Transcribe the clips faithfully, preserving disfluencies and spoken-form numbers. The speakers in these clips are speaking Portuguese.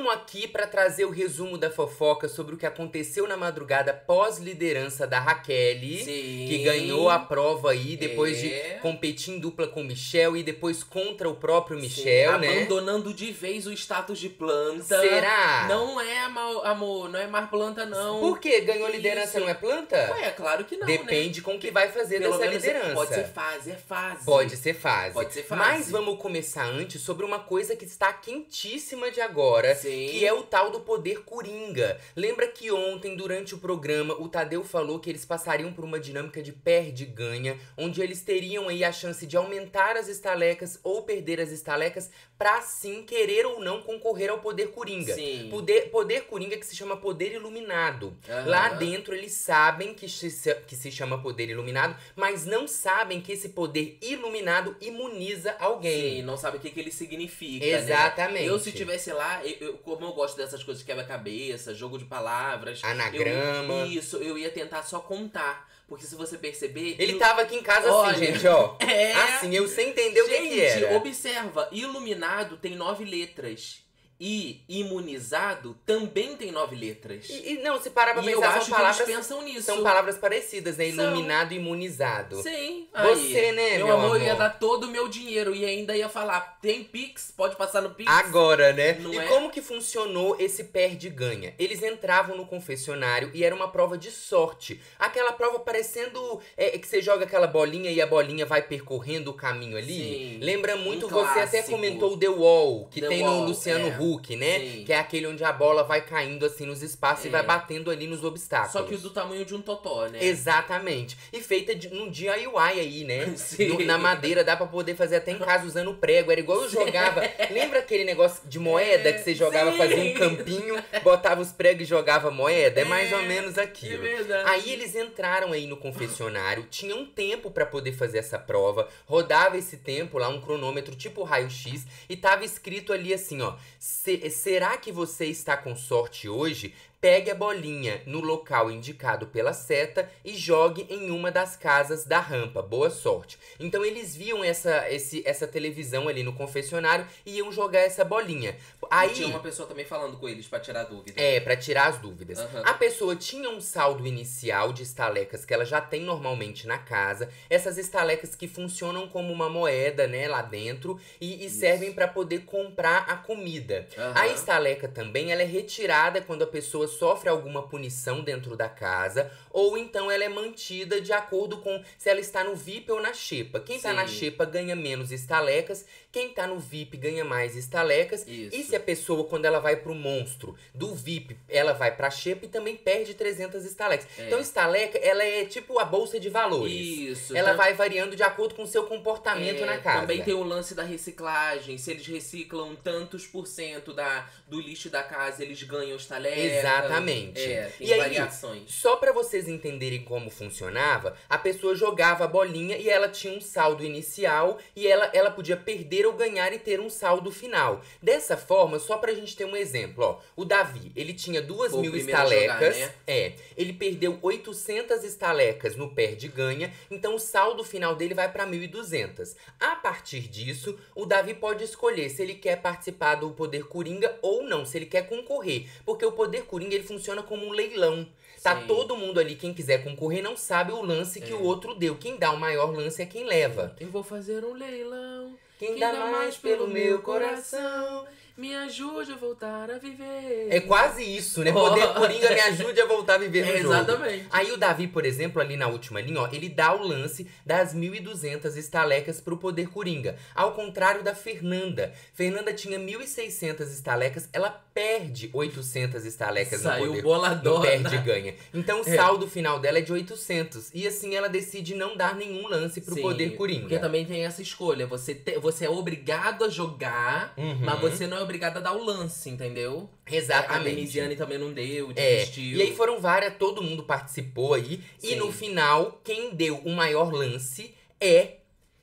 Tamo aqui para trazer o resumo da fofoca sobre o que aconteceu na madrugada pós-liderança da Raquel, Sim. que ganhou a prova aí depois É. de competir em dupla com o Michel e depois contra o próprio Michel, Sim, né? abandonando de vez o status de planta. Será? Não é, amor, amor, não é mais planta, não. Por quê? Ganhou Que liderança, isso? não é planta? Ué, é claro que não, Depende né? com o que vai fazer Pelo dessa menos é- liderança. Pode ser fase, é fase. Pode ser fase. Pode ser fase. Mas vamos começar antes sobre uma coisa que está quentíssima de agora, Sim. que é o tal do poder coringa. Lembra que ontem, durante o programa, o Tadeu falou que eles passariam por uma dinâmica de perde-ganha, onde eles teriam aí a chance de aumentar as estalecas ou perder as estalecas pra sim querer ou não concorrer ao poder coringa. Sim. Poder, poder coringa que se chama poder iluminado. Aham. Lá dentro eles sabem que se, que se chama poder iluminado, mas não sabem que esse poder iluminado imuniza alguém. Sim, não sabe o que, que ele significa, Exatamente. né? Eu, se tivesse lá, eu, eu- como eu gosto dessas coisas de quebra-cabeça, jogo de palavras... Anagrama. eu- isso, eu ia tentar só contar. Porque se você perceber... Ele il- tava aqui em casa Olha, assim, gente, ó. é. Assim, eu sem entender o que Gente, que era. observa, iluminado tem nove letras. E imunizado também tem nove letras. E, e não, se parar pra E eu pensar, acho são que eles palavras, pensam nisso. são palavras parecidas, né? São. Iluminado e imunizado. Sim. Você, aí, né, meu, meu amor, amor? ia dar todo o meu dinheiro e ainda ia falar, tem Pix? Pode passar no Pix? Agora, né? Não e é? como que funcionou esse perde-ganha? Eles entravam no confessionário e era uma prova de sorte. Aquela prova parecendo é, que você joga aquela bolinha e a bolinha vai percorrendo o caminho ali. Sim. Lembra muito, Um você até clássico. comentou o The Wall, que The tem Wall, no Luciano é. Huck, né? Sim. Que é aquele onde a bola vai caindo assim nos espaços e É. vai batendo ali nos obstáculos. Só que do tamanho de um totó, né? Exatamente. E feita de, num D I Y aí, né? Sim. No- na madeira dá pra poder fazer até em casa usando prego. Era igual eu jogava. Lembra aquele negócio de moeda que você jogava, Sim. fazia um campinho, botava os pregos e jogava moeda? É mais ou menos É aquilo. verdade. Aí eles entraram aí no confessionário, tinham um tempo pra poder fazer essa prova, rodava esse tempo lá, um cronômetro tipo raio-x, e tava escrito ali assim, ó: "Se- será que você está com sorte hoje? Pegue a bolinha no local indicado pela seta e jogue em uma das casas da rampa. Boa sorte." Então eles viam essa, esse, essa televisão ali no confessionário e iam jogar essa bolinha. Aí, E tinha uma pessoa também falando com eles pra tirar dúvida. é, pra tirar as dúvidas. Aham. A pessoa tinha um saldo inicial de estalecas que ela já tem normalmente na casa. Essas estalecas que funcionam como uma moeda, né, lá dentro. E, e Isso. servem pra poder comprar a comida. Aham. A estaleca também, ela é retirada quando a pessoa sofre alguma punição dentro da casa. Ou então ela é mantida de acordo com se ela está no V I P ou na xepa. Quem tá Sim. na xepa ganha menos estalecas. Quem tá no V I P ganha mais estalecas. Isso. E se a pessoa, quando ela vai pro monstro do V I P, ela vai pra xepa e também perde trezentas estalecas. É. Então, estaleca, ela é tipo a bolsa de valores. Isso. Ela tam- vai variando de acordo com o seu comportamento é, na casa. Também tem o lance da reciclagem. Se eles reciclam tantos por cento da, do lixo da casa, eles ganham estaleca. Exatamente. É, tem E aí, variações. Só pra vocês entenderem como funcionava, a pessoa jogava a bolinha e ela tinha um saldo inicial e ela, ela podia perder ou ganhar e ter um saldo final. Dessa forma, só pra gente ter um exemplo, ó, o Davi, ele tinha duas Foi o mil primeiro a jogar, estalecas, né? é, ele perdeu oitocentas estalecas no perde-ganha, então o saldo final dele vai pra mil e duzentas. A partir disso, o Davi pode escolher se ele quer participar do Poder Coringa ou não, se ele quer concorrer, porque o Poder Coringa ele funciona como um leilão. Tá Sim. todo mundo ali, quem quiser concorrer, não sabe o lance que É. o outro deu. Quem dá o maior lance é quem leva. Eu vou fazer um leilão. Quem, dá, mais pelo meu coração. Me ajude a voltar a viver. É quase isso, né? Oh. Poder Coringa me ajude a voltar a viver no É, jogo. exatamente. Aí o Davi, por exemplo, ali na última linha, ó, ele dá o lance das mil e duzentas estalecas pro Poder Coringa. Ao contrário da Fernanda. Fernanda tinha mil e seiscentas estalecas, ela perde oitocentas estalecas no Saiu Poder boladona. no perde e ganha. Então o É. saldo final dela é de oitocentos. E assim ela decide não dar nenhum lance pro Sim, Poder Coringa. Porque também tem essa escolha. Você, te- você é obrigado a jogar, Uhum. mas você não é obrigado a dar o lance, entendeu? A Exatamente. Denisiane também não deu, É, desistiu. e aí foram várias, todo mundo participou aí. E Sim. no final, quem deu o maior lance é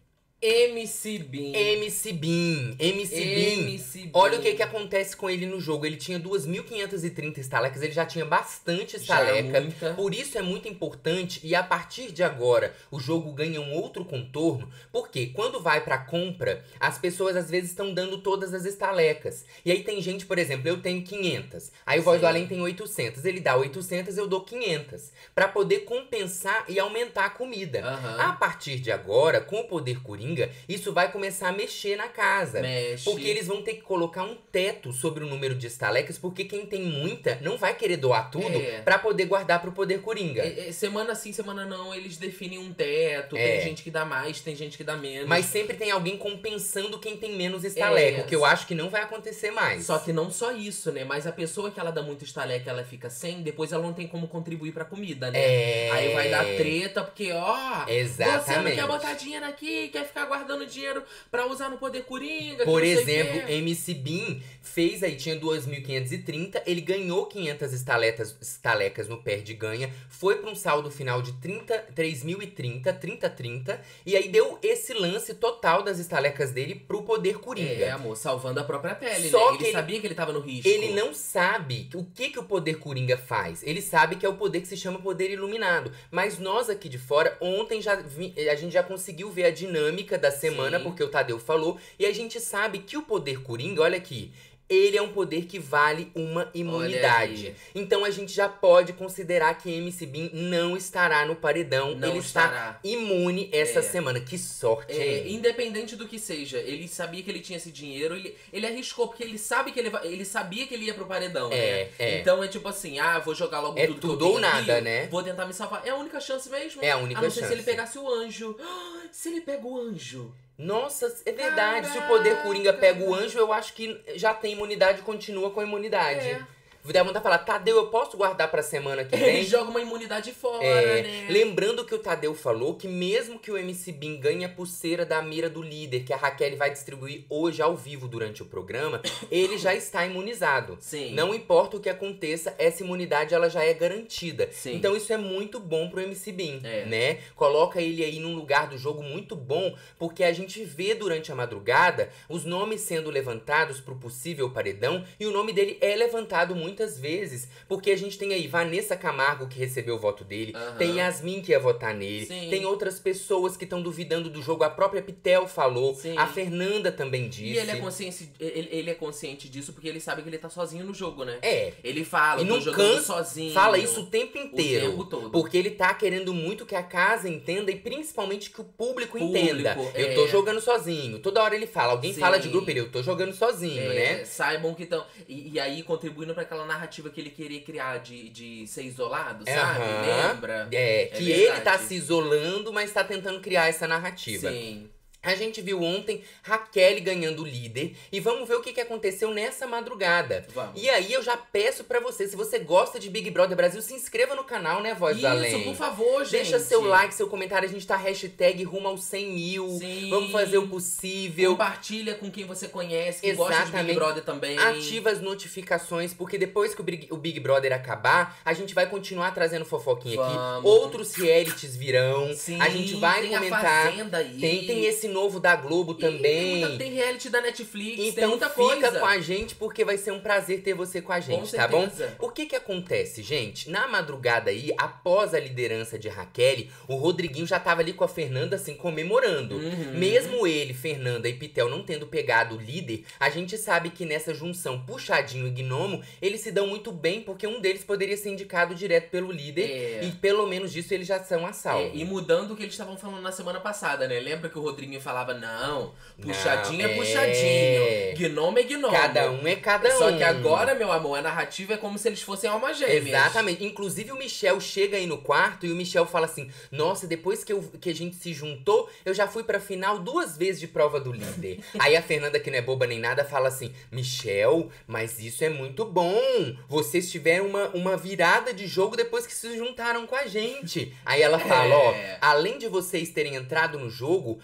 M C Bean. M C Bean. M C M C Bean. Bean. Olha o que que acontece com ele no jogo. Ele tinha duas mil quinhentas e trinta estalecas, ele já tinha bastante Já estaleca. muita. Por isso é muito importante, e a partir de agora o jogo ganha um outro contorno, porque quando vai pra compra, as pessoas às vezes estão dando todas as estalecas. E aí tem gente, por exemplo, eu tenho quinhentas, aí o Voz do Sim. Além tem oitocentas, ele dá oitocentas, eu dou quinhentas, pra poder compensar e aumentar a comida. Aham. A partir de agora, com o Poder Coringa, isso vai começar a mexer na casa. Mexe. Porque eles vão ter que colocar um teto sobre o número de estalecas, porque quem tem muita não vai querer doar tudo É. pra poder guardar pro Poder Coringa. É, é, semana sim, semana não, eles definem um teto. É. Tem gente que dá mais, tem gente que dá menos. Mas sempre tem alguém compensando quem tem menos estaleca, É. o que eu acho que não vai acontecer mais. Só que não só isso, né? Mas a pessoa que ela dá muito estaleca, ela fica sem, depois ela não tem como contribuir pra comida, né? É. Aí vai dar treta, porque, ó, você não Exatamente. quer botar dinheiro aqui, quer ficar guardando dinheiro pra usar no Poder Coringa. que Por não sei o exemplo, quê. M C Bean fez aí, tinha duas mil quinhentas e trinta, ele ganhou quinhentas estaletas, estalecas no pé de ganha, foi pra um saldo final de trinta, três mil e trinta, trinta, trinta, e aí deu esse lance total das estalecas dele pro Poder Coringa. É, amor, salvando a própria pele, Só né? que Ele ele- sabia que ele tava no risco. Ele não sabe o que, que o Poder Coringa faz. Ele sabe que é o poder que se chama Poder Iluminado. Mas nós aqui de fora, ontem já vi- a gente já conseguiu ver a dinâmica da semana, Sim. porque o Tadeu falou. E a gente sabe que o Poder Coringa, olha aqui, ele é um poder que vale uma imunidade. aí. Então a gente já pode considerar que M C Bean não estará no paredão. Não ele está estará. imune essa É. semana. Que sorte, É, hein? independente do que seja, ele sabia que ele tinha esse dinheiro, ele, ele arriscou, porque ele sabe que ele, va- ele sabia que ele ia pro paredão, É, né? é. Então é tipo assim, ah, vou jogar logo É tudo que tudo eu ou tenho aqui, nada, né? vou tentar me salvar. É a única chance mesmo. É a única a não ser chance. se ele pegasse o anjo. Ah, se ele pega o anjo. Nossa, é verdade. Se o Poder Coringa pega o anjo, eu acho que já tem imunidade e continua com a imunidade. É. Dá vontade de falar, Tadeu, eu posso guardar pra semana que Ele vem? joga uma imunidade fora, É, né? lembrando que o Tadeu falou que mesmo que o M C Bean ganhe a pulseira da mira do líder, que a Raquel vai distribuir hoje ao vivo durante o programa, ele já está imunizado. Sim. Não importa o que aconteça, essa imunidade ela já é garantida. Sim. Então isso é muito bom pro M C Bean, É. né? Coloca ele aí num lugar do jogo muito bom, porque a gente vê durante a madrugada os nomes sendo levantados pro possível paredão, e o nome dele é levantado muitas vezes, porque a gente tem aí Vanessa Camargo, que recebeu o voto dele, Aham. tem Yasmin, que ia votar nele, Sim. tem outras pessoas que estão duvidando do jogo, a própria Pitel falou, Sim. a Fernanda também disse. E ele é, consciente, ele, ele é consciente disso porque ele sabe que ele tá sozinho no jogo, né? É. Ele fala, E eu tô não jogando cansa, sozinho. fala isso o tempo inteiro. tempo todo. Porque ele tá querendo muito que a casa entenda e principalmente que o público, Público, entenda. Eu é. tô jogando sozinho. Toda hora ele fala, alguém Sim. fala de grupo, ele, eu tô jogando sozinho, É, né? saibam que estão. E, e aí contribuindo pra aquela narrativa que ele queria criar de, de ser isolado, Aham. sabe? Lembra? É, que verdade. ele tá se isolando, mas tá tentando criar essa narrativa. Sim. A gente viu ontem Raquel ganhando o líder e vamos ver o que, que aconteceu nessa madrugada. Vamos. E aí eu já peço pra você, se você gosta de Big Brother Brasil, se inscreva no canal, né, Voz do Além. Isso, por favor, gente. Deixa seu like, seu comentário, a gente tá hashtag rumo aos cem mil. Sim. Vamos fazer o possível. Compartilha com quem você conhece, que gosta de Big Exatamente. Brother também. Ativa as notificações, porque depois que o Big, o Big Brother acabar, a gente vai continuar trazendo fofoquinha aqui. Vamos. Outros realities virão. Sim, a gente vai tem comentar. A Fazenda aí. Tem, tem esse novo da Globo Ih, também. Tem, muita- tem reality da Netflix, tem Então muita fica coisa. com a gente, porque vai ser um prazer ter você com a gente, Com tá bom? certeza. O que que acontece, gente? Na madrugada aí, após a liderança de Raquel, o Rodriguinho já tava ali com a Fernanda, assim, comemorando. Uhum. Mesmo ele, Fernanda e Pitel não tendo pegado o líder, a gente sabe que nessa junção Puxadinho e Gnomo, eles se dão muito bem, porque um deles poderia ser indicado direto pelo líder, É. e pelo menos disso eles já são a salvo. É, e mudando o que eles estavam falando na semana passada, né? Lembra que o Rodriguinho falava, não, puxadinho Não, é é. puxadinho, gnomo é gnomo. Cada um é cada um. Só que agora, meu amor, a narrativa é como se eles fossem almas gêmeas. Exatamente. Inclusive o Michel chega aí no quarto e o Michel fala assim: nossa, depois que, eu, que a gente se juntou, eu já fui pra final duas vezes de prova do líder. Aí a Fernanda, que não é boba nem nada, fala assim: Michel, mas isso é muito bom. Vocês tiveram uma, uma virada de jogo depois que se juntaram com a gente. Aí ela fala: ó, É. além de vocês terem entrado no jogo, viraram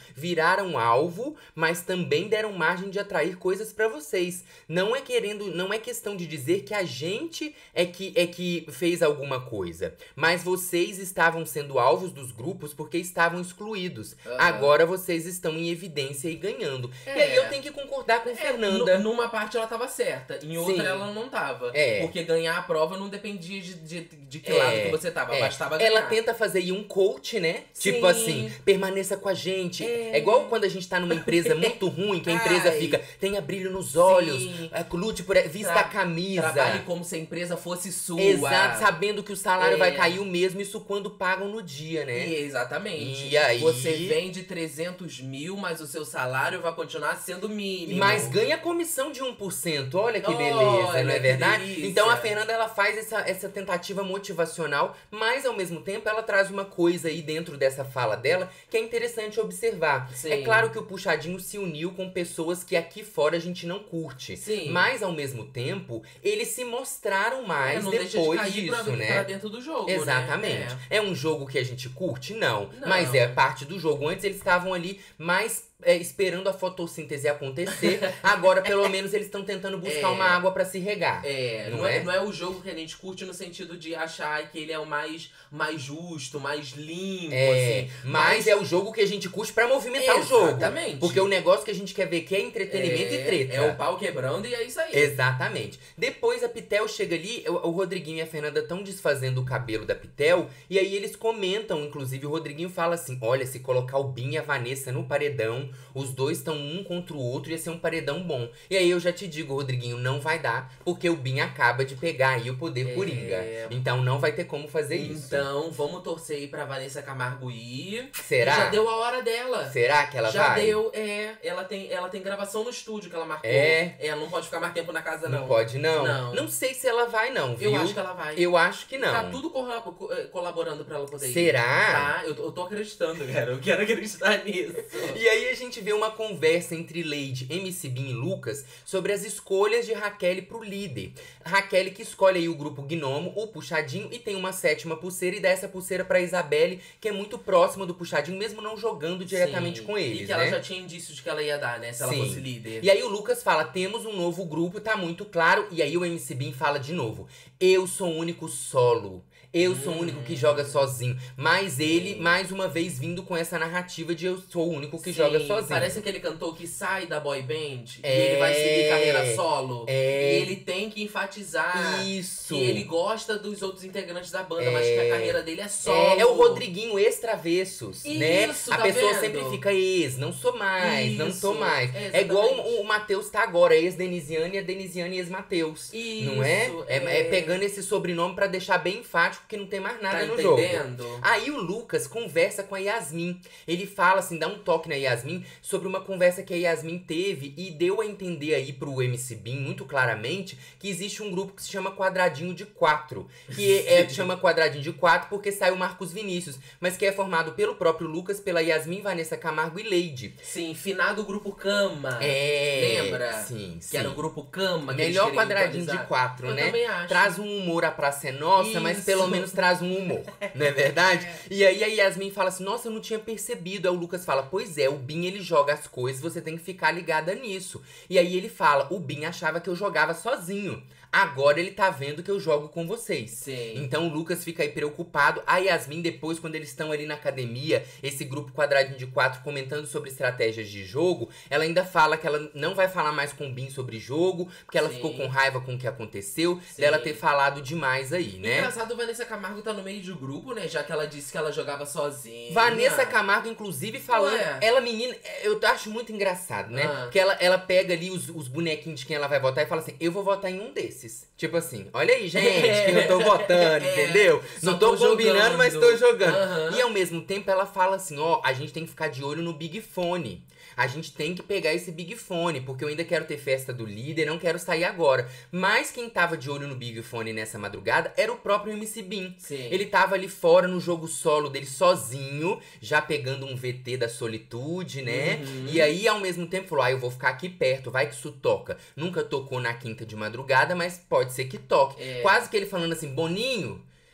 mostraram alvo, mas também deram margem de atrair coisas pra vocês. Não é querendo, não é questão de dizer que a gente é que, é que fez alguma coisa. Mas vocês estavam sendo alvos dos grupos porque estavam excluídos. Aham. Agora vocês estão em evidência e ganhando. É. E aí eu tenho que concordar com É, Fernanda. nu- numa parte ela tava certa, em outra Sim. ela não tava. É. Porque ganhar a prova não dependia de, de, de que É, lado que você tava, é. bastava ganhar. Ela tenta fazer aí um coach, né? Sim. Tipo assim, permaneça com a gente. É. É. igual quando a gente tá numa empresa muito ruim, que a empresa Ai. fica, tenha brilho nos olhos, Sim. é, lute por, vista Tra- a camisa. Trabalhe como se a empresa fosse sua. Exato, sabendo que o salário É. vai cair o mesmo, isso quando pagam no dia, né? E, exatamente. E aí- Você vende trezentos mil, mas o seu salário vai continuar sendo mínimo. Mas ganha comissão de um por cento, olha que Olha, beleza, não é que verdade? delícia. Então a Fernanda, ela faz essa, essa tentativa motivacional, mas ao mesmo tempo ela traz uma coisa aí dentro dessa fala dela que é interessante observar. Sim. É claro que o Puxadinho se uniu com pessoas que aqui fora a gente não curte. Sim. Mas ao mesmo tempo, eles se mostraram mais É, não deixa de depois cair disso, pra, né? pra dentro do jogo, né? Exatamente. É. um jogo que a gente curte? Não. Não. Mas é parte do jogo. Antes eles estavam ali mais é, esperando a fotossíntese acontecer. Agora, pelo menos, eles estão tentando buscar É. uma água pra se regar. É, Não não, é? é? não é o jogo que a gente curte no sentido de achar que ele é o mais, mais justo, mais limpo, É, assim. mas é o jogo que a gente curte pra movimentar o jogo. Exatamente. Porque o negócio que a gente quer ver aqui é entretenimento é, e treta. É o pau quebrando e é isso aí. Exatamente. Depois a Pitel chega ali, o o Rodriguinho e a Fernanda estão desfazendo o cabelo da Pitel, e aí eles comentam, inclusive o Rodriguinho fala assim, olha, se colocar o Bin e a Vanessa no paredão, os dois estão um contra o outro, ia ser um paredão bom. E aí eu já te digo, Rodriguinho, não vai dar, porque o Bin acaba de pegar aí o poder É. coringa. Então não vai ter como fazer isso. Então, vamos torcer aí pra Vanessa Camargo ir. Será? Já deu a hora dela. Será que ela Já vai? deu, é. Ela tem, ela tem gravação no estúdio que ela marcou. É? É, ela não pode ficar mais tempo na casa, Não não. pode, não. Não. Não sei se ela vai, não, viu? Eu acho que ela vai. Eu acho que não. Tá tudo corra- co- eh, colaborando pra ela poder ir. Será? Tá, eu, tô- eu tô acreditando, cara. Eu quero acreditar nisso. E aí a gente vê uma conversa entre Lady, M C Bin e Lucas sobre as escolhas de Raquel pro líder. Raquel que escolhe aí o grupo Gnomo, o Puxadinho, e tem uma sétima pulseira e dá essa pulseira pra Isabelle, que é muito próxima do Puxadinho, mesmo não jogando diretamente Sim. com eles, E que ela né? já tinha indícios de que ela ia dar, né? Se ela Sim. fosse líder. E aí o Lucas fala, temos um novo grupo, tá muito claro. E aí o M C Bin fala de novo, eu sou o único solo. Eu sou o único que joga sozinho. Mas ele, mais uma vez, vindo com essa narrativa de eu sou o único que Sim, joga sozinho. Parece aquele cantor que sai da boy band É, e ele vai seguir carreira solo. é. E ele tem que enfatizar Isso. que ele gosta dos outros integrantes da banda, É. mas que a carreira dele é solo. É, é o Rodriguinho ex-travessos, né? Isso, A tá pessoa vendo? sempre fica ex, não sou mais, não Isso, tô mais. é, É igual exatamente. o, o Matheus tá agora, ex-Denisiane e a Denisiane ex-Matheus. Não é? Isso, é? é. é pegando esse sobrenome pra deixar bem enfático que não tem mais nada Tá no jogo. entendendo? Aí o Lucas conversa com a Yasmin. Ele fala assim, dá um toque na Yasmin sobre uma conversa que a Yasmin teve e deu a entender aí pro M C Bin muito claramente que existe um grupo que se chama Quadradinho de Quatro. Que é, é- chama Quadradinho de Quatro porque saiu Marcos Vinícius, mas que é formado pelo próprio Lucas, pela Yasmin, Vanessa Camargo e Lady. Sim, finado grupo Cama. É. Lembra? Sim, sim. Que era o grupo Cama. que eles Melhor queriam quadradinho atualizar. de quatro, Eu né? também acho. Traz um humor, a praça é nossa, mas Isso. pelo menos traz um humor, não é verdade? E aí a Yasmin fala assim, nossa, eu não tinha percebido. Aí o Lucas fala, pois é, o Bin ele joga as coisas, você tem que ficar ligada nisso. E aí ele fala, o Bin achava que eu jogava sozinho. Agora ele tá vendo que eu jogo com vocês. Sim. Então o Lucas fica aí preocupado. A Yasmin, depois, quando eles estão ali na academia, esse grupo quadradinho de quatro comentando sobre estratégias de jogo, ela ainda fala que ela não vai falar mais com o Bin sobre jogo, porque ela Sim. ficou com raiva com o que aconteceu, Sim. dela ter falado demais aí, né? Engraçado, Vanessa Camargo tá no meio de grupo, né? Já que ela disse que ela jogava sozinha. Vanessa Camargo, inclusive, falando. Ué. Ela, menina, eu acho muito engraçado, né? Ah. Porque ela, ela pega ali os, os bonequinhos de quem ela vai votar e fala assim: eu vou votar em um desses. Tipo assim, olha aí, gente, que eu tô votando, É. entendeu? Só Não tô, tô combinando, jogando. mas tô jogando. Aham. E ao mesmo tempo ela fala assim: ó, a gente tem que ficar de olho no Big Fone. A gente tem que pegar esse Big Fone, porque eu ainda quero ter festa do líder, não quero sair agora. Mas quem tava de olho no Big Fone nessa madrugada era o próprio M C Bin. Sim. Ele tava ali fora no jogo solo dele sozinho, já pegando um V T da solitude, né? Uhum. E aí, ao mesmo tempo, falou: ah, eu vou ficar aqui perto, vai que isso toca. Nunca tocou na quinta de madrugada, mas pode ser que toque. É. Quase que ele falando assim: Boninho,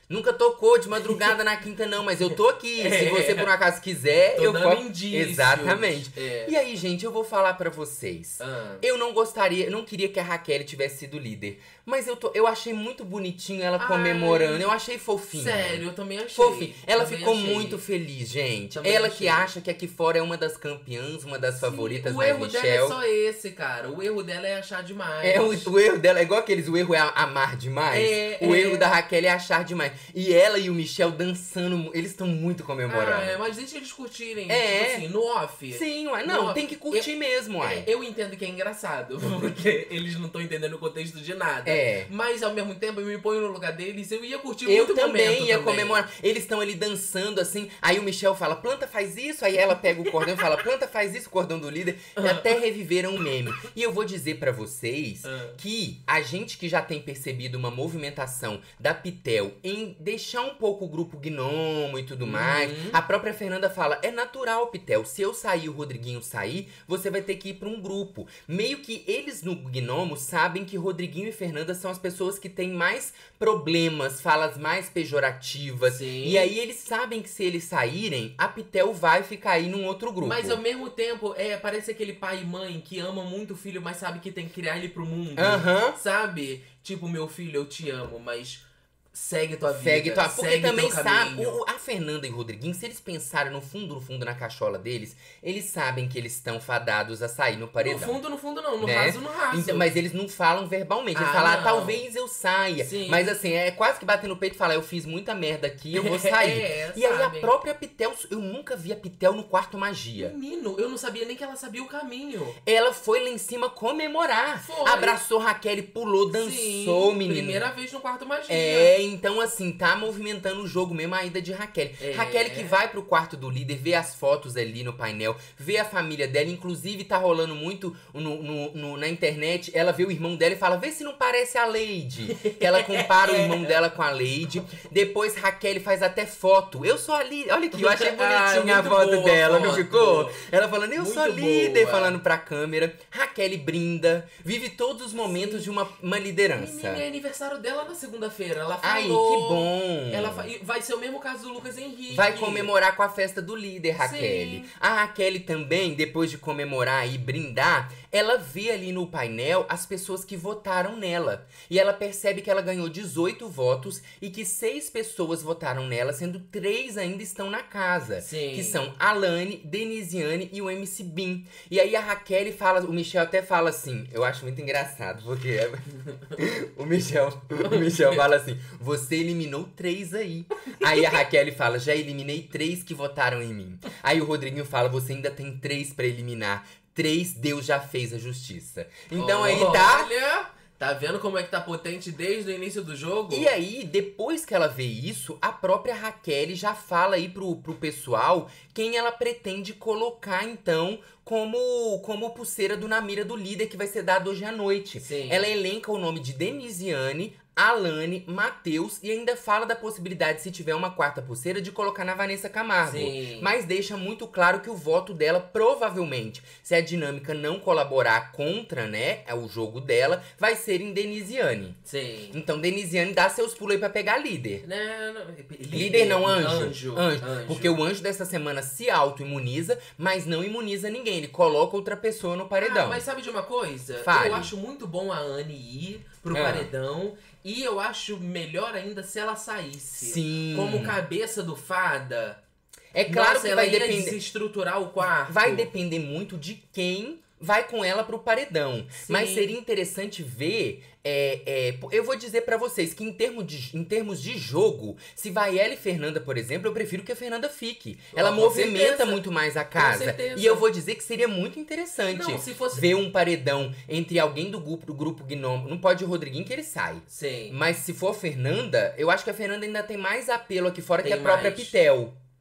Nunca tocou de madrugada na quinta, não, mas eu tô aqui. É. Se você, por um acaso, quiser, Tô eu dando posso. indícios. Exatamente. É. E aí, gente, eu vou falar pra vocês. Ah. Eu não gostaria, não queria que a Raquel tivesse sido líder. Mas eu, tô, eu achei muito bonitinho ela Ai, comemorando. Eu achei fofinho. Sério, eu também achei. Fofinho. Ela Também ficou achei. muito feliz, gente. Também ela achei. que acha que aqui fora é uma das campeãs, uma das Sim, favoritas, o mas erro dela Michelle. é só esse, cara. O erro dela é achar demais. É, o, o erro dela é igual aqueles, o erro é amar demais. É, o é. erro da Raquel é achar demais. E ela e o Michel dançando, mu- eles estão muito comemorando. Ah, é, mas deixa eles curtirem. É. Tipo assim, no off. Sim, uai. Não, Não, tem que curtir mesmo, uai. É, eu entendo que é engraçado, porque eles não estão entendendo o contexto de nada. É. Mas ao mesmo tempo, eu me ponho no lugar deles, eu ia curtir Eu muito o também momento ia também. comemorar. Eles estão ali dançando assim. Aí o Michel fala, planta faz isso. Aí ela pega o cordão e fala, planta faz isso, o cordão do líder. E até reviveram o meme. E eu vou dizer pra vocês Ah. que a gente que já tem percebido uma movimentação da Pitel em deixar um pouco o grupo gnomo e tudo mais. Uhum. A própria Fernanda fala, é natural, Pitel. Se eu sair e o Rodriguinho sair, você vai ter que ir pra um grupo. Meio que eles no gnomo sabem que Rodriguinho e Fernanda são as pessoas que têm mais problemas, falas mais pejorativas. Sim. E aí eles sabem que se eles saírem, a Pitel vai ficar aí num outro grupo. Mas ao mesmo tempo, é, parece aquele pai e mãe que ama muito o filho, mas sabe que tem que criar ele pro mundo. Aham. Sabe? Tipo, meu filho, eu te amo, mas segue tua vida. Segue tua... Porque segue também teu sabe, caminho. o- a Fernanda e o Rodriguinho, se eles pensarem no fundo, no fundo, na cachola deles, eles sabem que eles estão fadados a sair no No paredão. fundo, no fundo não, no né? raso, no raso. Então, mas eles não falam verbalmente. Eles Ah, falam, ah, não. talvez eu saia. Sim. Mas assim, é quase que bater no peito e falar, eu fiz muita merda aqui, eu vou sair. É, e aí a sabem. própria Pitel, eu nunca vi a Pitel no quarto magia. Menino, eu não sabia nem que ela sabia o caminho. Ela foi lá em cima comemorar. Foi. Abraçou Raquel, pulou, dançou, Sim, menino. Primeira vez no quarto magia. É, então assim, tá movimentando o jogo mesmo a ida de Raquel. É. Raquel que vai pro quarto do líder, vê as fotos ali no painel, vê a família dela, inclusive tá rolando muito no, no- no- na internet, ela vê o irmão dela e fala, vê se não parece a Lady. Que ela compara o irmão dela com a Lady. Depois Raquel faz até foto. Eu sou a líder. Olha aqui, eu achei Ah, bonitinha a muito foto boa a dela, não foto. ficou? Ela falando, eu Muito sou a líder, boa. falando pra câmera. Raquel brinda, vive todos os momentos de uma, uma liderança. Menina, é aniversário dela na segunda-feira. Ela falou. Ai, que bom. Ela fa- e vai ser o mesmo caso do Lucas Henrique. Vai comemorar com a festa do líder, Raquel. Sim. A Raquel também, depois de comemorar e brindar, ela vê ali no painel as pessoas que votaram nela. E ela percebe que ela ganhou dezoito votos e que seis pessoas votaram nela, sendo três ainda estão na casa. Sim. Que são Alane, Denisiane e o M C Bin. E aí a Raquel fala, o Michel até fala assim, eu acho muito engraçado, porque é- o Michel, o Michel fala assim, você eliminou três aí. Aí a Raquel fala, já eliminei três que votaram em mim. Aí o Rodriguinho fala, você ainda tem três pra eliminar. Três, Deus já fez a justiça. Então aí tá... Olha, tá vendo como é que tá potente desde o início do jogo? E aí, depois que ela vê isso, a própria Raquel já fala aí pro, pro pessoal quem ela pretende colocar, então, como, como pulseira do Namira do líder, que vai ser dado hoje à noite. Sim. Ela elenca o nome de Denisiane, Alane, Matheus e ainda fala da possibilidade, se tiver uma quarta pulseira, de colocar na Vanessa Camargo. Sim. Mas deixa muito claro que o voto dela, provavelmente, se a dinâmica não colaborar contra, né, o jogo dela, vai ser em Denisiane. Sim. Então, Denisiane dá seus pulos aí pra pegar líder. Né, não, Líder, não, anjo. Anjo. Anjo. Anjo. Porque o anjo dessa semana se auto-imuniza, mas não imuniza ninguém. Ele coloca outra pessoa no paredão. Ah, mas sabe de uma coisa? Fale. Eu acho muito bom a Anne ir pro Ah. paredão. E eu acho melhor ainda se ela saísse. Sim. Como cabeça do fada. É claro Nossa, que ela vai ia depender. desestruturar o quarto. Vai depender muito de quem vai com ela pro paredão. Sim. Mas seria interessante ver. É, é, eu vou dizer pra vocês que em termos, de, em termos de jogo, se vai ela e Fernanda, por exemplo, eu prefiro que a Fernanda fique. Ela Ah, com movimenta certeza. muito mais a casa. certeza. E eu vou dizer que seria muito interessante Não, se fosse. ver um paredão entre alguém do grupo, do grupo Gnomo. Não pode o Rodriguinho que ele sai. Sim. Mas se for a Fernanda, eu acho que a Fernanda ainda tem mais apelo aqui fora Tem que a própria mais. Pitel.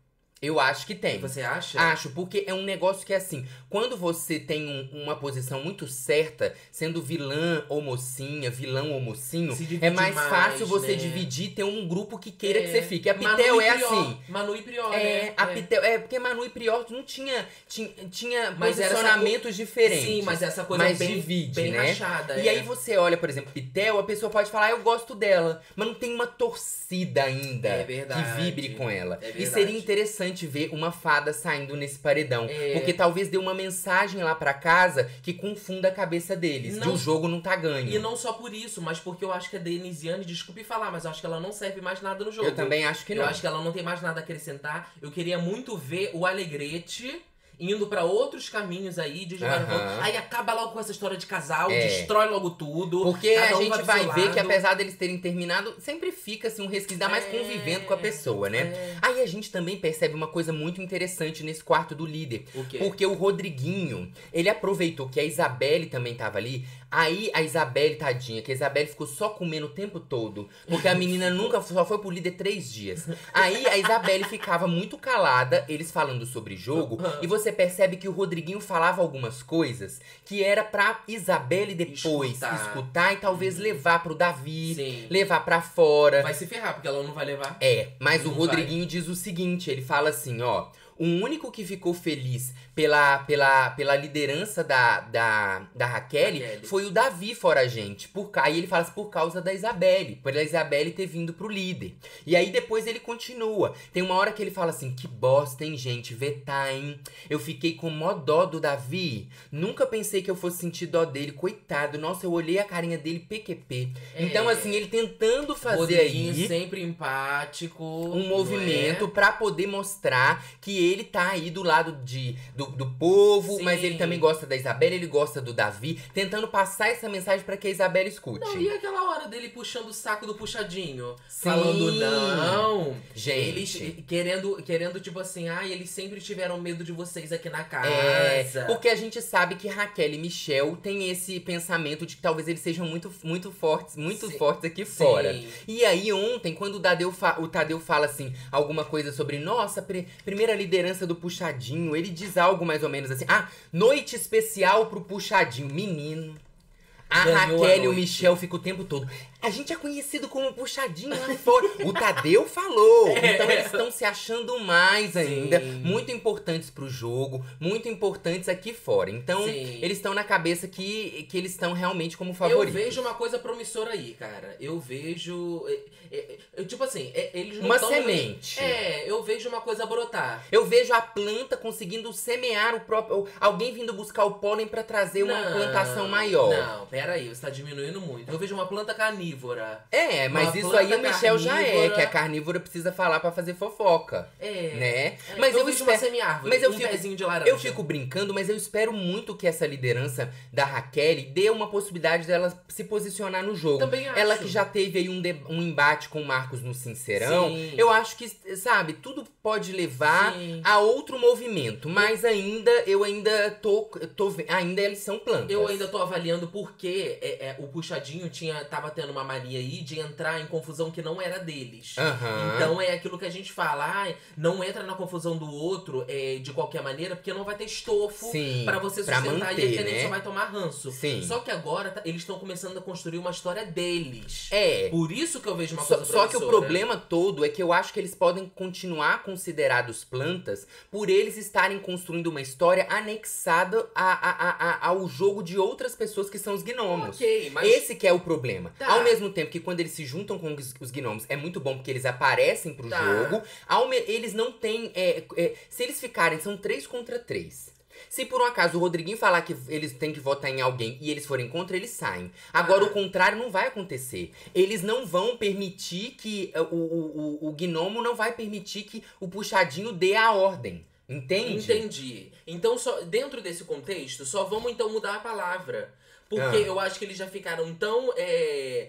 Eu acho que tem. Você acha? Acho, porque é um negócio que é assim, quando você tem um- uma posição muito certa, sendo vilã ou mocinha, vilão ou mocinho, Se divide é mais, mais, fácil você né? dividir e ter um grupo que queira que você É. fique. A Manu Pitel e é Prior. assim. Manu e Prior, É, né? a É. Pitel, é, porque Manu e Prior não tinha, tinha, tinha Mas era essa posicionamentos diferentes. Sim, mas essa coisa mas bem, divide, bem né? rachada. E é. aí você olha, por exemplo, Pitel, a pessoa pode falar, ah, eu gosto dela, mas não tem uma torcida ainda É verdade. que vibre com ela. É e verdade. seria interessante ver uma fada saindo nesse paredão, É. porque talvez dê uma mensagem lá pra casa que confunda a cabeça deles, de Não- o jogo não tá ganho. E não só por isso, mas porque eu acho que a Denisiane, desculpe falar, mas eu acho que ela não serve mais nada no jogo. Eu também acho que Eu não. acho que ela não tem mais nada a acrescentar. Eu queria muito ver o Alegrete indo pra outros caminhos aí, desvariando. Aham. Aí acaba logo com essa história de casal, É. destrói logo tudo. Porque cada a um gente pro vai seu ver que lado. apesar deles terem terminado, sempre fica assim um resquício, ainda mais É, convivendo com a pessoa, né? é. Aí a gente também percebe uma coisa muito interessante nesse quarto do líder. O quê? Porque o Rodriguinho, ele aproveitou que a Isabelle também tava ali. Aí a Isabelle, tadinha, que a Isabelle ficou só comendo o tempo todo. Porque a menina nunca só foi pro líder três dias. Aí a Isabelle ficava muito calada, eles falando sobre jogo. E você percebe que o Rodriguinho falava algumas coisas que era pra Isabelle depois Escutar. escutar, e talvez levar pro Davi, Sim. levar pra fora. Vai se ferrar, porque ela não vai levar. É, mas Não o Rodriguinho diz o seguinte, ele fala assim, ó... O único que ficou feliz pela, pela, pela liderança da, da, da Raquel Raquel. foi o Davi fora a gente. Por, ca- aí ele fala assim, por causa da Isabelle. Por a Isabelle ter vindo pro líder. E aí depois ele continua. Tem uma hora que ele fala assim, que bosta, hein, gente, vetar, hein? Eu fiquei com mó dó do Davi. Nunca pensei que eu fosse sentir dó dele, coitado. Nossa, eu olhei a carinha dele, P Q P. É. Então assim, ele tentando fazer Rodriguinho aí sempre empático. um não movimento é? pra poder mostrar que ele tá aí do lado de, do, do povo, Sim. mas ele também gosta da Isabelle, ele gosta do Davi, tentando passar essa mensagem pra que a Isabelle escute. Não, e aquela hora dele puxando o saco do puxadinho? Sim. Falando, não. Gente. Eles querendo, querendo, tipo assim, ah, eles sempre tiveram medo de vocês aqui na casa. É, porque a gente sabe que Raquel e Michel têm esse pensamento de que talvez eles sejam muito, muito fortes, muito Sim. fortes aqui Sim. fora. E aí ontem, quando o Tadeu, fa- o Tadeu fala assim, alguma coisa sobre, nossa, pri- primeira liderança do Puxadinho, ele diz algo mais ou menos assim, ah, noite especial pro Puxadinho, menino. A Ganhou a Raquel e o noite. Michel ficam o tempo todo. A gente é conhecido como Puxadinho lá fora. O Tadeu falou. Então eles estão se achando mais ainda. Sim. Muito importantes pro jogo. Muito importantes aqui fora. Então Sim. eles estão na cabeça que, que eles estão realmente como Eu favoritos. vejo uma coisa promissora aí, cara. Eu vejo. é, é, é, tipo assim, é, eles não Uma tão- semente. É, eu vejo uma coisa brotar. Eu vejo a planta conseguindo semear o próprio... Alguém vindo buscar o pólen pra trazer uma Não, plantação maior. Não, pera aí, você tá diminuindo muito. Eu vejo uma planta carnívora. É, mas Uma isso planta aí o Michel já é, carnívora. que a carnívora precisa falar pra fazer fofoca. É. Né? É, Mas eu, eu vejo espero- uma semi-árvore, mas eu um fico- pezinho de laranja. Eu fico brincando, mas eu espero muito que essa liderança da Raquel dê uma possibilidade dela se posicionar no jogo. Também acho. Ela que já teve aí um, de- um embate com o Marcos no Sincerão, Sim. eu acho que, sabe, tudo pode levar Sim. a outro movimento. Mas ainda, eu ainda tô, tô ve- ainda eles são plantas. Eu ainda tô avaliando porque é, é, o Puxadinho tinha, tava tendo uma mania aí de entrar em confusão que não era deles. Aham. Então é aquilo que a gente fala, ai, não entra na confusão do outro é, de qualquer maneira, porque não vai ter estofo Sim, pra você pra sustentar manter, e a gente né? só vai tomar ranço. Sim. Só que agora tá- eles estão começando a construir uma história deles. É. Por isso que eu vejo uma Só, coisa só que o promissora. problema todo é que eu acho que eles podem continuar considerados plantas por eles estarem construindo uma história anexada a, a, a, a- ao jogo de outras pessoas que são os gnomos. Ok, mas Esse que é o problema. Tá. Ao mesmo tempo que quando eles se juntam com os, os gnomos é muito bom porque eles aparecem pro Tá. jogo, ao me- eles não têm... é, é, se eles ficarem, são três contra três. Se por um acaso o Rodriguinho falar que eles têm que votar em alguém e eles forem contra, eles saem. Agora, Ah. o contrário não vai acontecer. Eles não vão permitir que... uh, O, o, o, o gnomo não vai permitir que o puxadinho dê a ordem. Entende? Entendi. Então, só, dentro desse contexto, só vamos então mudar a palavra. Porque Ah. eu acho que eles já ficaram tão. É,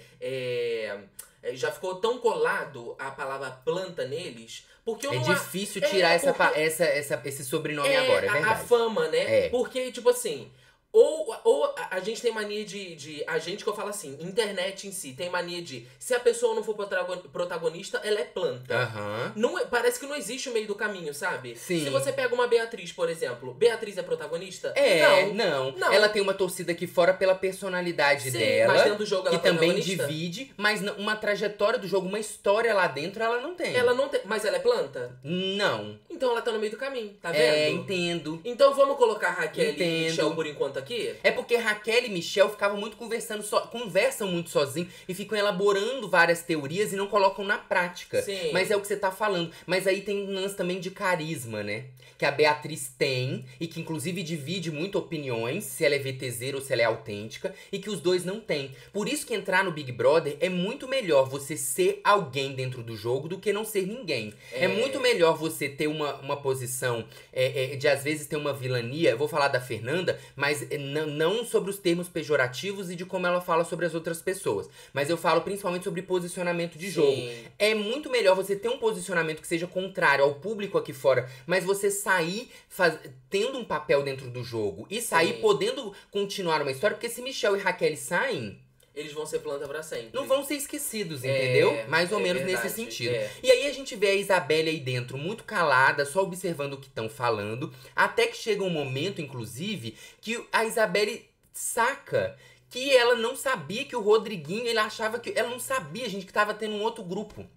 é, é, já ficou tão colado a palavra planta neles. Porque eu É não a- difícil É, tirar essa, porque- pa- essa, essa, esse sobrenome é, agora, é a- verdade. a fama, né? É. Porque, tipo assim. Ou, ou a, a gente tem mania de, de. A gente que eu falo assim, internet em si, tem mania de. Se a pessoa não for protagon- protagonista, ela é planta. Aham. Não, é- parece que não existe o meio do caminho, sabe? Sim. Se você pega uma Beatriz, por exemplo, Beatriz é protagonista? É, não. não. Não. Ela tem uma torcida aqui fora pela personalidade Sim, dela. mas dentro do jogo ela que é também protagonista? divide, mas n- uma trajetória do jogo, uma história lá dentro, ela não tem. Ela não tem. Mas ela é planta? Não. Então ela tá no meio do caminho, tá vendo? É, entendo. Então vamos colocar Raquel Entendo. e Michel por enquanto aqui? É porque Raquel e Michel ficavam muito conversando, só, conversam muito sozinhos e ficam elaborando várias teorias e não colocam na prática. Sim. Mas é o que você tá falando. Mas aí tem um lance também de carisma, né? Que a Beatriz tem e que inclusive divide muito opiniões, se ela é VTZera ou se ela é autêntica, e que os dois não têm. Por isso que entrar no Big Brother é muito melhor você ser alguém dentro do jogo do que não ser ninguém. É, É. muito melhor você ter uma, uma posição é, é, de às vezes ter uma vilania. Eu vou falar da Fernanda, mas é, n- não sobre os termos pejorativos e de como ela fala sobre as outras pessoas. Mas eu falo principalmente sobre posicionamento de Sim. jogo. É muito melhor você ter um posicionamento que seja contrário ao público aqui fora, mas você sair faz- tendo um papel dentro do jogo e sair Sim. podendo continuar uma história, porque se Michel e Raquel saem, Eles vão ser planta pra sempre. não vão ser esquecidos, É, entendeu? Mais ou é menos verdade, nesse sentido. é. E aí a gente vê a Isabelle aí dentro, muito calada, só observando o que estão falando, até que chega um momento, inclusive, que a Isabelle saca que ela não sabia que o Rodriguinho, ele achava que... Ela não sabia, gente, que tava tendo um outro grupo.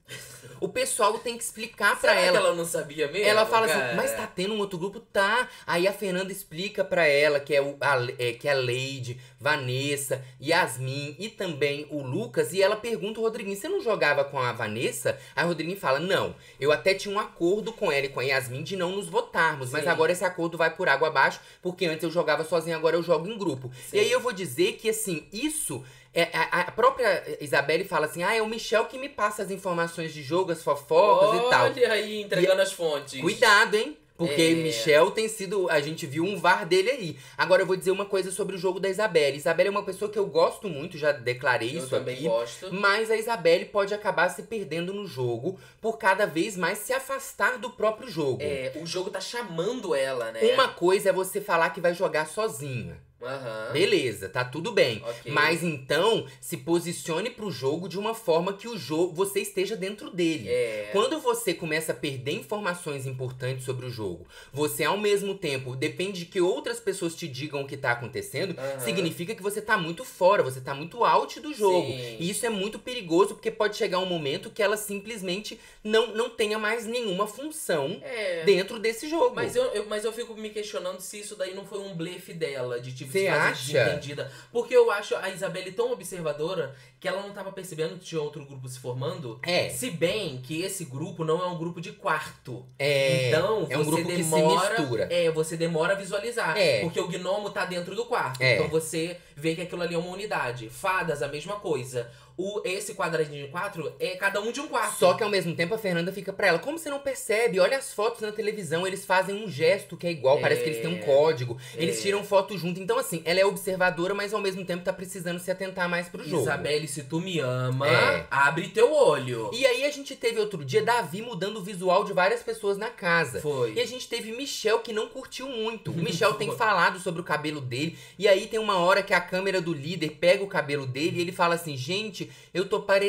O pessoal tem que explicar pra Será ela. que ela não sabia mesmo? Ela fala cara? assim, mas tá tendo um outro grupo? Tá. Aí a Fernanda explica pra ela que é, o, a, é, que é a Leide, Vanessa, Yasmin e também o Lucas. E ela pergunta o Rodriguinho, você não jogava com a Vanessa? Aí o Rodriguinho fala, não, eu até tinha um acordo com ela e com a Yasmin de não nos votarmos. Mas Sim. agora esse acordo vai por água abaixo, porque antes eu jogava sozinho, agora eu jogo em grupo. Sim. E aí eu vou dizer que, assim, isso... É, a, a própria Isabelle fala assim, ah, é o Michel que me passa as informações de jogo, as fofocas e tal. Olha aí, entregando as fontes. Cuidado, hein? Porque É. Michel tem sido... A gente viu um V A R dele aí. Agora eu vou dizer uma coisa sobre o jogo da Isabelle. Isabelle é uma pessoa que eu gosto muito, já declarei Eu isso também aqui. gosto. Mas a Isabelle pode acabar se perdendo no jogo por cada vez mais se afastar do próprio jogo. É, o jogo tá chamando ela, né? Uma coisa é você falar que vai jogar sozinha. Aham. Beleza, tá tudo bem. Ok. Mas então, se posicione pro jogo de uma forma que o jogo você esteja dentro dele. É. Quando você começa a perder informações importantes sobre o jogo, você ao mesmo tempo depende de que outras pessoas te digam o que tá acontecendo, Aham. significa que você tá muito fora, você tá muito out do jogo. Sim. E isso é muito perigoso porque pode chegar um momento que ela simplesmente não, não tenha mais nenhuma função É. dentro desse jogo. Mas eu, eu- mas eu fico me questionando se isso daí não foi um blefe dela, de tipo, Cê se fazer acha? desentendida. Porque eu acho a Isabelle tão observadora que ela não tava percebendo que tinha outro grupo se formando. É. Se bem que esse grupo não é um grupo de quarto. É, Então, é um você grupo que se demora, mistura. É, você demora a visualizar. É. Porque o gnomo tá dentro do quarto. É. Então você vê que aquilo ali é uma unidade. Fadas, a mesma coisa. O, esse quadradinho de quatro é cada um de um quarto. Só que ao mesmo tempo a Fernanda fica pra ela, como você não percebe? Olha as fotos na televisão, eles fazem um gesto que é igual, É. parece que eles têm um código. Eles É. tiram foto junto. Então assim, ela é observadora, mas ao mesmo tempo tá precisando se atentar mais pro jogo. Isabelle, se tu me ama, É. abre teu olho. E aí a gente teve outro dia Davi mudando o visual de várias pessoas na casa. Foi. E a gente teve Michel que não curtiu muito. O Michel tem Foi. falado sobre o cabelo dele. E aí tem uma hora que a câmera do líder pega o cabelo dele e ele fala assim, gente, eu tô parecendo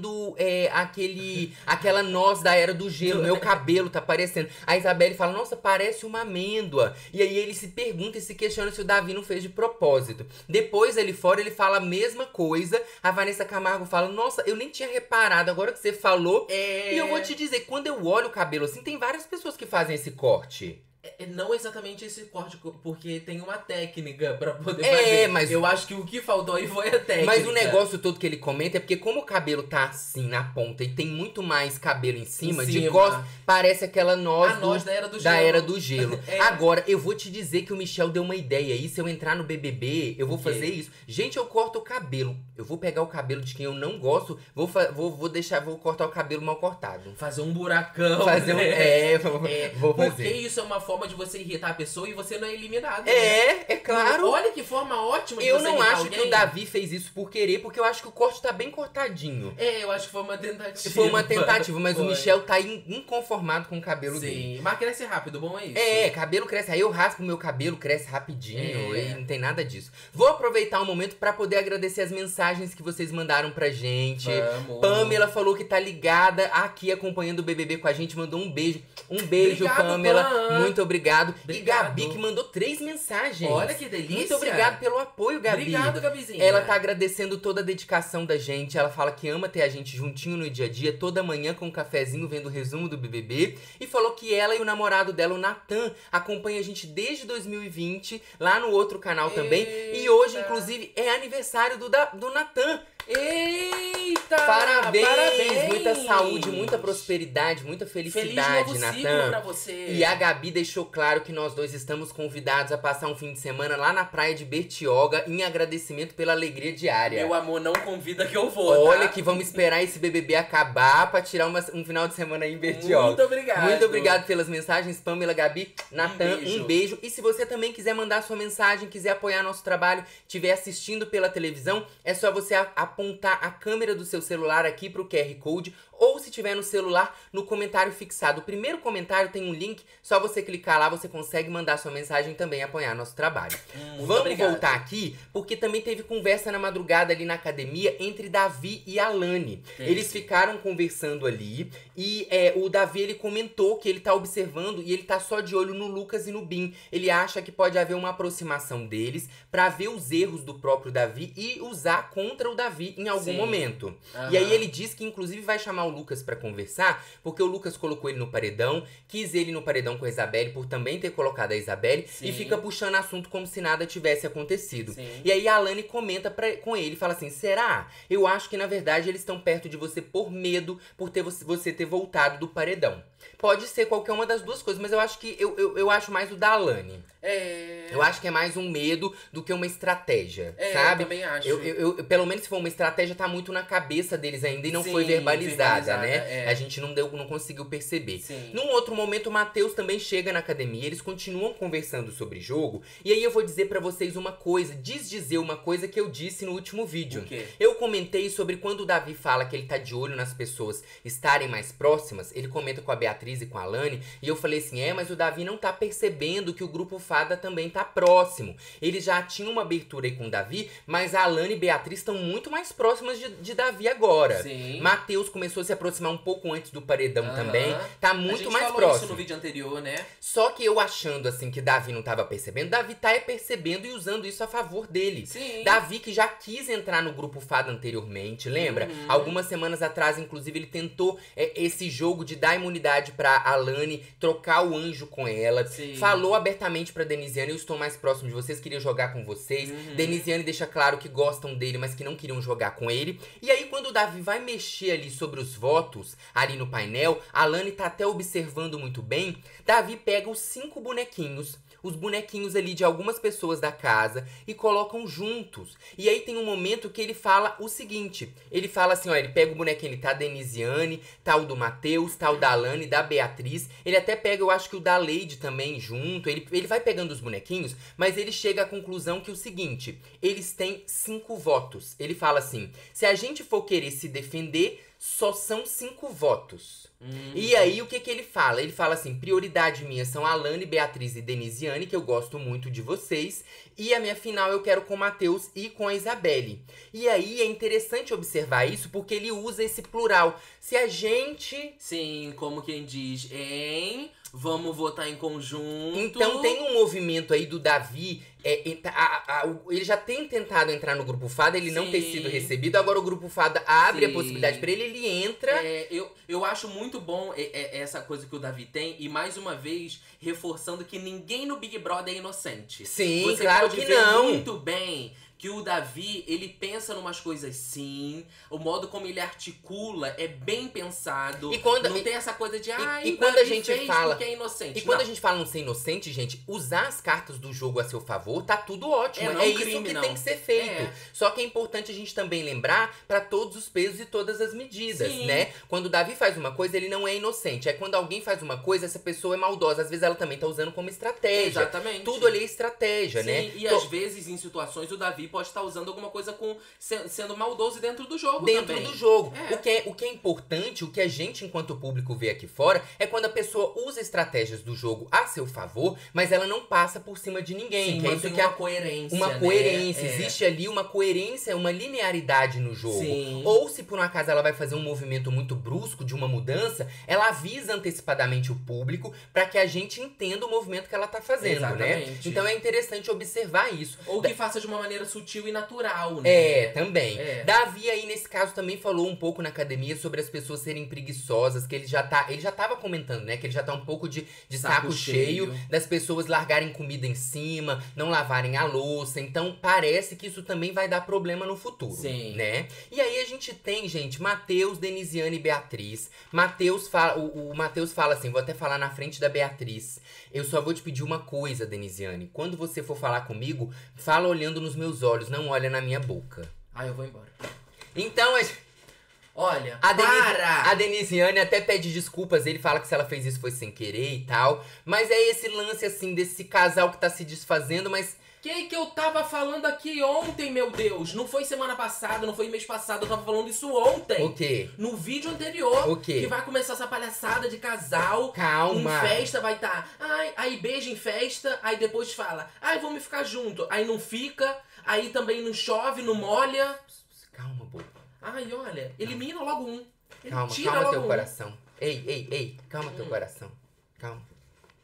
é, aquele, aquela noz da Era do Gelo. Meu cabelo tá parecendo. A Isabelle fala, nossa, parece uma amêndoa. E aí ele se pergunta e se questiona se o Davi não fez de propósito. Depois ele fora, ele fala a mesma coisa. A Vanessa Camargo fala, nossa, eu nem tinha reparado, agora que você falou. É... E eu vou te dizer, quando eu olho o cabelo assim, tem várias pessoas que fazem esse corte. É, não exatamente esse corte, porque tem uma técnica pra poder É, fazer. mas- Eu acho que o que faltou aí foi a técnica. Mas o negócio todo que ele comenta é porque como o cabelo tá assim na ponta e tem muito mais cabelo em cima, Em de cima. costas, parece aquela noz, A do- noz da Era do da Gelo. Era do Gelo. É. Agora, eu vou te dizer que o Michel deu uma ideia aí, se eu entrar no B B B, eu vou O quê? fazer isso. Gente, eu corto o cabelo. Eu vou pegar o cabelo de quem eu não gosto, vou, fa- vou, vou deixar, vou cortar o cabelo mal cortado. Fazer um buracão. Fazer um... né? É, vou, É, vou porque fazer. isso é uma forma forma de você irritar a pessoa e você não é eliminado. Né? É, é claro. Olha que forma ótima de Eu você não irritar acho alguém. que o Davi fez isso por querer, porque eu acho que o corte tá bem cortadinho. É, eu acho que foi uma tentativa. Foi uma tentativa, mas Foi. o Michel tá in- inconformado com o cabelo Sim, dele. mas cresce rápido, bom é isso? É, cabelo cresce. Aí eu raspo meu cabelo, cresce rapidinho. É. E não tem nada disso. Vou aproveitar um momento pra poder agradecer as mensagens que vocês mandaram pra gente. Vamos. Pamela falou que tá ligada aqui acompanhando o B B B com a gente, mandou um beijo. Um beijo, Obrigado, Pamela. Pam. Muito obrigado. Obrigado. E Gabi que mandou três mensagens. Olha que delícia. Muito obrigado pelo apoio, Gabi. Obrigado, Gabizinha. Ela tá agradecendo toda a dedicação da gente. Ela fala que ama ter a gente juntinho no dia a dia, toda manhã com um cafezinho vendo o resumo do B B B. E falou que ela e o namorado dela, o Natan, acompanham a gente desde dois mil e vinte, lá no outro canal também. E hoje, Eita. inclusive, é aniversário do, da, do Natan. Eita! Parabéns! Parabéns! Muita saúde, muita prosperidade, muita Feliz felicidade, novo ciclo Natan. pra você. E a Gabi deixou claro que nós dois estamos convidados a passar um fim de semana lá na praia de Bertioga em agradecimento pela alegria diária. Meu amor, não convida que eu vou, Olha tá? que vamos esperar esse B B B acabar pra tirar uma- um final de semana aí em Bertioga. Muito obrigado. Muito obrigado pelas mensagens, Pamela, Gabi, Natan, beijo. um beijo. E se você também quiser mandar sua mensagem, quiser apoiar nosso trabalho, estiver assistindo pela televisão, é só você a- apontar a câmera do seu celular aqui pro Q R Code, ou se tiver no celular, no comentário fixado. O primeiro comentário tem um link, só você clicar lá, você consegue mandar sua mensagem e também apoiar nosso trabalho. Muito Vamos obrigado. voltar aqui, porque também teve conversa na madrugada ali na academia entre Davi e Alane. Sim. Eles ficaram conversando ali e é, o Davi, ele comentou que ele tá observando e ele tá só de olho no Lucas e no Bin. Ele acha que pode haver uma aproximação deles pra ver os erros do próprio Davi e usar contra o Davi em algum Sim. momento. Aham. E aí ele diz que inclusive vai chamar o Lucas pra conversar, porque o Lucas colocou ele no paredão, quis ele no paredão com a Isabelle por também ter colocado a Isabelle, Sim. e fica puxando assunto como se nada tivesse acontecido. Sim. E aí a Alane comenta pra, com ele, fala assim, será? Eu acho que na verdade eles estão perto de você por medo, por ter você, você ter voltado do paredão. Pode ser qualquer uma das duas coisas, mas eu acho que eu, eu, eu acho mais o da Alane. É... Eu acho que é mais um medo do que uma estratégia, É, sabe? eu também acho. Eu, eu, eu- pelo menos se for uma estratégia, tá muito na cabeça deles ainda e não Sim, foi verbalizada, verbalizada, né? é. A gente não, deu, não conseguiu perceber. Sim. Num outro momento, o Matheus também chega na academia, eles continuam conversando sobre jogo. E aí eu vou dizer pra vocês uma coisa, desdizer uma coisa que eu disse no último vídeo. O quê? Eu comentei sobre quando o Davi fala que ele tá de olho nas pessoas estarem mais próximas. Ele comenta com a Beatriz e com a Alane. E eu falei assim, é, mas o Davi não tá percebendo que o grupo Fada também tá próximo. Eles já tinham uma abertura aí com o Davi, mas a Alane e Beatriz estão muito mais próximas de, de Davi agora. Sim. Matheus começou a se aproximar um pouco antes do paredão Aham. também. Tá A muito gente mais falou próximo. isso no vídeo anterior, né? Só que eu achando assim que Davi não tava percebendo, Davi tá é percebendo e usando isso a favor dele. Sim. Davi que já quis entrar no grupo Fada anteriormente, lembra? Uhum. Algumas semanas atrás, inclusive, ele tentou é, esse jogo de dar imunidade pra Alane, trocar o anjo com ela. Sim. Falou abertamente pra Denisiane, eu estou mais próximo de vocês, queria jogar com vocês. Uhum. Denisiane deixa claro que gostam dele, mas que não queriam jogar com ele. E aí, quando o Davi vai mexer ali sobre os votos, ali no painel, a Alane tá até observando muito bem. Davi pega os cinco bonequinhos, os bonequinhos ali de algumas pessoas da casa e colocam juntos. E aí tem um momento que ele fala o seguinte, ele fala assim, ó, ele pega o bonequinho, ele tá a Denisiane, tá o do Matheus, tá o da Alane, da Beatriz, ele até pega, eu acho que o da Leide também junto, ele, ele vai pegando os bonequinhos, mas ele chega à conclusão que é o seguinte, eles têm cinco votos. Ele fala assim, se a gente for querer se defender, só são cinco votos. Hum. E aí, o que que ele fala? Ele fala assim, prioridade minha são Alane, Beatriz e Denisiane, que eu gosto muito de vocês. E a minha final eu quero com o Matheus e com a Isabelle. E aí, é interessante observar isso, porque ele usa esse plural. Se a gente... Sim, como quem diz, hein? Vamos votar em conjunto. Então tem um movimento aí do Davi, é, enta- a- a- o- ele já tem tentado entrar no Grupo Fada, ele não Sim. ter sido recebido, agora o Grupo Fada abre Sim. a possibilidade pra ele, ele entra... É, eu, eu acho muito bom é, é, essa coisa que o Davi tem, e mais uma vez, reforçando que ninguém no Big Brother é inocente. Sim, Você claro pode que ver não. muito bem que o Davi, ele pensa numas coisas sim, o modo como ele articula é bem pensado. E quando, não e, tem essa coisa de, ah, e, e quando a gente fala porque é inocente. E quando não. a gente fala não ser inocente, gente, usar as cartas do jogo a seu favor, tá tudo ótimo. É, não é um isso crime, que não. tem que ser feito. É. Só que é importante a gente também lembrar pra todos os pesos e todas as medidas, Sim. né? Quando o Davi faz uma coisa, ele não é inocente. É quando alguém faz uma coisa, essa pessoa é maldosa. Às vezes ela também tá usando como estratégia. Exatamente. Tudo ali é estratégia, Sim, né? e Tô- às vezes, em situações, o Davi pode estar usando alguma coisa com se- sendo maldoso dentro do jogo Dentro também. do jogo. É. O, que é, o que é importante, o que a gente, enquanto público, vê aqui fora, é quando a pessoa usa estratégias do jogo a seu favor, mas ela não passa por cima de ninguém. Sim, que é mas isso tem que a uma coerência, Uma né? coerência, É. existe ali uma coerência, uma linearidade no jogo. Sim. Ou se por um acaso ela vai fazer um movimento muito brusco de uma mudança, ela avisa antecipadamente o público pra que a gente entenda o movimento que ela tá fazendo, né? Exatamente. Então é interessante observar isso. Ou que faça de uma maneira sutil e natural, né? É, também. É. Davi aí nesse caso também falou um pouco na academia sobre as pessoas serem preguiçosas, que ele já tá, ele já tava comentando, né, que ele já tá um pouco de, de saco, Saco cheio, cheio. das pessoas largarem comida em cima, não lavarem a louça. Então parece que isso também vai dar problema no futuro, Sim. né? E aí a gente tem, gente, Matheus, Denisiane e Beatriz. Matheus fala, o, o Matheus fala assim, vou até falar na frente da Beatriz. Eu só vou te pedir uma coisa, Denisiane. Quando você for falar comigo, fala olhando nos meus olhos, não olha na minha boca. Ah, eu vou embora. Então, a, Olha, a, Denise, para! a Denisiane até pede desculpas. Ele fala que se ela fez isso foi sem querer e tal. Mas é esse lance, assim, desse casal que tá se desfazendo, mas... Que que eu tava falando aqui ontem, meu Deus? Não foi semana passada, não foi mês passado, eu tava falando isso ontem. O quê? No vídeo anterior. O quê? Que vai começar essa palhaçada de casal. Calma. Em festa vai estar. Tá, ai, aí beija em festa, aí depois fala, ai, vamos ficar junto. Aí não fica, aí também não chove, não molha. Calma, boba. Ai, olha, elimina logo um. Ele Calma, tira calma logo teu um. coração. Ei, ei, ei, calma teu Hum. coração. Calma.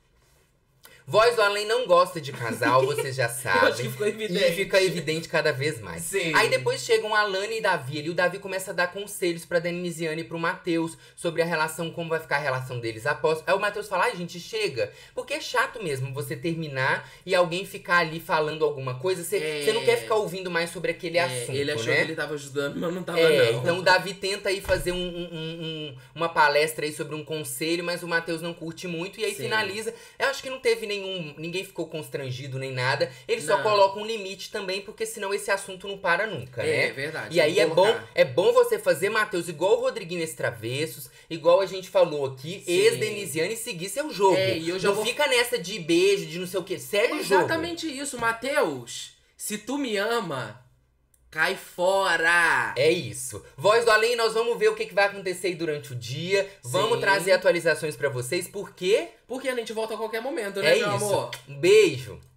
Voz do Além não gosta de casal, vocês já sabem. Eu acho que ficou evidente. E fica evidente cada vez mais. Sim. Aí depois chegam Alane e Davi ali. O Davi começa a dar conselhos pra Denisiane e pro Matheus sobre a relação, como vai ficar a relação deles após. Aí o Matheus fala, ai gente, chega. Porque é chato mesmo você terminar e alguém ficar ali falando alguma coisa. Você É. não quer ficar ouvindo mais sobre aquele É, assunto, ele achou né? que ele tava ajudando, mas não tava É, não. então o Davi tenta aí fazer um, um- um- um- uma palestra aí sobre um conselho, mas o Matheus não curte muito e aí Sim. finaliza. Eu acho que não teve nenhum. Ninguém ficou constrangido nem nada. Ele só Não. coloca um limite também, porque senão esse assunto não para nunca, É, né? verdade. E aí tem é que bom, colocar. é bom você fazer, Matheus, igual o Rodriguinho Extravessos, igual a gente falou aqui, Sim. ex-Denisiane, e seguir seu jogo. É, e eu já não vou- fica nessa de beijo, de não sei o quê. Segue É o jogo. exatamente isso, Matheus. Se tu me ama, cai fora. É isso. Voz do Além, nós vamos ver o que, que vai acontecer aí durante o dia. Vamos Sim. trazer atualizações pra vocês, porque Porque a gente volta a qualquer momento, né, é meu isso. amor? Um beijo.